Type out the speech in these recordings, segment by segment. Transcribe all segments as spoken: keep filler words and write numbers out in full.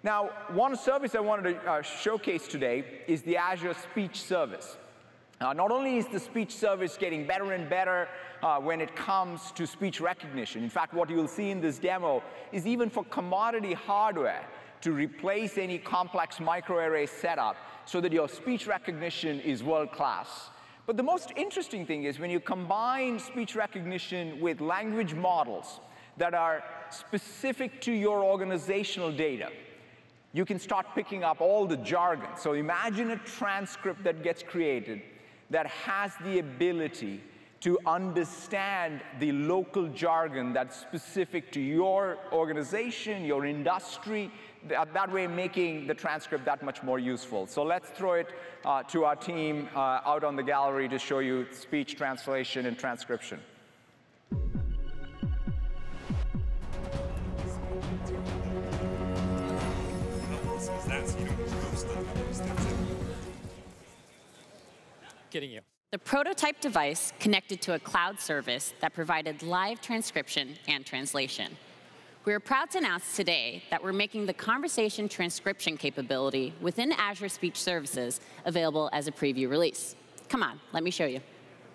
Now, one service I wanted to uh, showcase today is the Azure Speech Service. Uh, not only is the speech service getting better and better uh, when it comes to speech recognition. In fact, what you'll see in this demo is even for commodity hardware to replace any complex microarray setup so that your speech recognition is world-class. But the most interesting thing is when you combine speech recognition with language models that are specific to your organizational data, you can start picking up all the jargon. So imagine a transcript that gets created that has the ability to understand the local jargon that's specific to your organization, your industry, that way making the transcript that much more useful. So let's throw it uh, to our team uh, out on the gallery to show you speech translation and transcription. Getting you. The prototype device connected to a cloud service that provided live transcription and translation. We are proud to announce today that we're making the conversation transcription capability within Azure Speech Services available as a preview release. Come on, let me show you.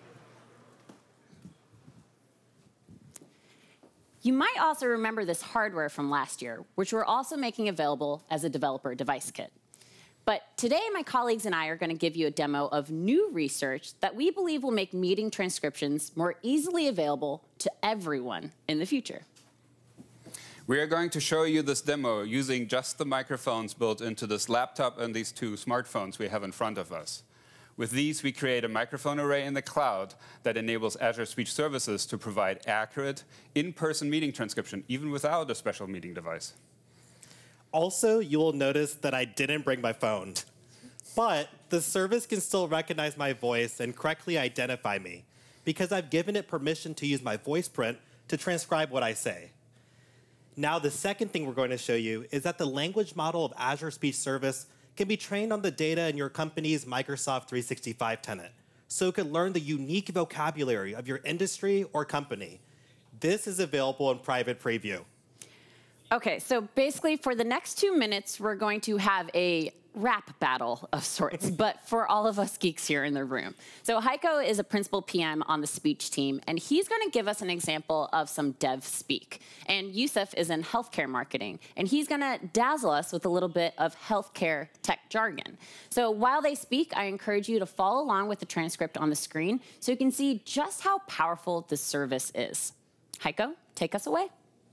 You might also remember this hardware from last year, which we're also making available as a developer device kit. But today, my colleagues and I are going to give you a demo of new research that we believe will make meeting transcriptions more easily available to everyone in the future. We are going to show you this demo using just the microphones built into this laptop and these two smartphones we have in front of us. With these, we create a microphone array in the cloud that enables Azure Speech Services to provide accurate, in-person meeting transcription, even without a special meeting device. Also, you will notice that I didn't bring my phone. But the service can still recognize my voice and correctly identify me because I've given it permission to use my voice print to transcribe what I say. Now, the second thing we're going to show you is that the language model of Azure Speech Service can be trained on the data in your company's Microsoft three sixty-five tenant, so it can learn the unique vocabulary of your industry or company. This is available in private preview. OK, so basically, for the next two minutes, we're going to have a rap battle of sorts, but for all of us geeks here in the room. So Heiko is a principal P M on the speech team, and he's going to give us an example of some dev speak. And Yusuf is in healthcare marketing, and he's going to dazzle us with a little bit of healthcare tech jargon. So while they speak, I encourage you to follow along with the transcript on the screen so you can see just how powerful this service is. Heiko, take us away.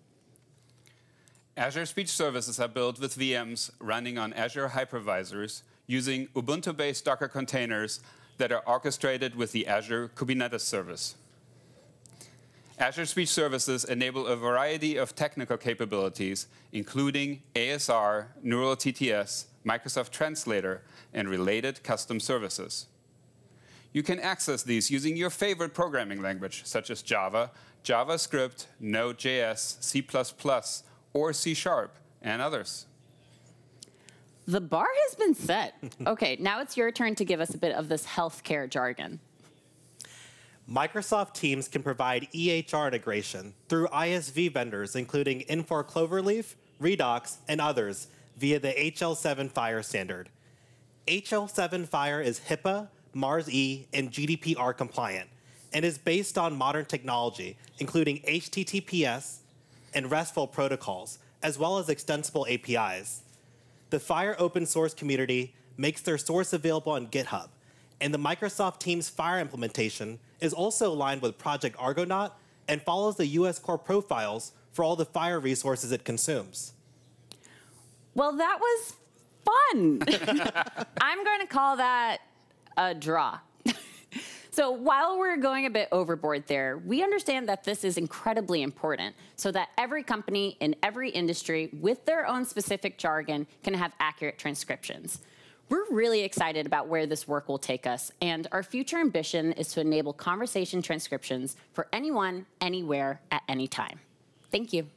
Azure Speech Services are built with V Ms running on Azure hypervisors using Ubuntu-based Docker containers that are orchestrated with the Azure Kubernetes service. Azure Speech Services enable a variety of technical capabilities, including A S R, Neural T T S, Microsoft Translator, and related custom services. You can access these using your favorite programming language, such as Java, JavaScript, Node.js, C plus plus, or C sharp, and others. The bar has been set. OK, now it's your turn to give us a bit of this healthcare jargon. Microsoft Teams can provide E H R integration through I S V vendors, including Infor Cloverleaf, Redox, and others, via the H L seven Fire standard. H L seven Fire is HIPAA, Mars-E, and G D P R compliant, and is based on modern technology, including H T T P S, and RESTful protocols, as well as extensible A P Is. The Fire open source community makes their source available on GitHub, and the Microsoft Teams Fire implementation is also aligned with Project Argonaut and follows the U S core profiles for all the Fire resources it consumes. Well, that was fun. I'm going to call that a draw. So while we're going a bit overboard there, we understand that this is incredibly important so that every company in every industry with their own specific jargon can have accurate transcriptions. We're really excited about where this work will take us, and our future ambition is to enable conversation transcriptions for anyone, anywhere, at any time. Thank you.